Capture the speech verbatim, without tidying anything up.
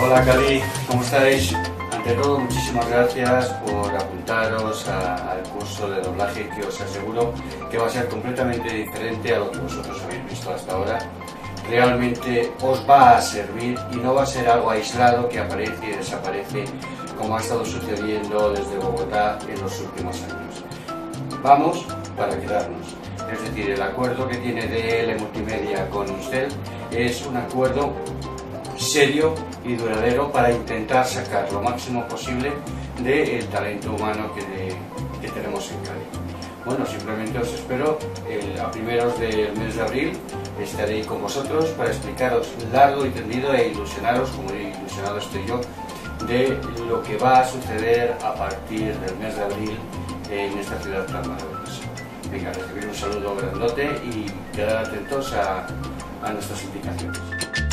Hola Cali, ¿cómo estáis? Ante todo, muchísimas gracias por apuntaros a, al curso de doblaje, que os aseguro que va a ser completamente diferente a lo que vosotros habéis visto hasta ahora. Realmente os va a servir y no va a ser algo aislado que aparece y desaparece como ha estado sucediendo desde Bogotá en los últimos años. Vamos para quedarnos. Es decir, el acuerdo que tiene D L Multimedia con usted es un acuerdo serio y duradero para intentar sacar lo máximo posible del talento humano que, de, que tenemos en Cali. Bueno, simplemente os espero el, a primeros del mes de abril. Estaré con vosotros para explicaros largo y tendido e ilusionaros, como ilusionado estoy yo, de lo que va a suceder a partir del mes de abril en esta ciudad tan maravillosa. Venga, recibir un saludo grandote y quedar atentos a, a nuestras indicaciones.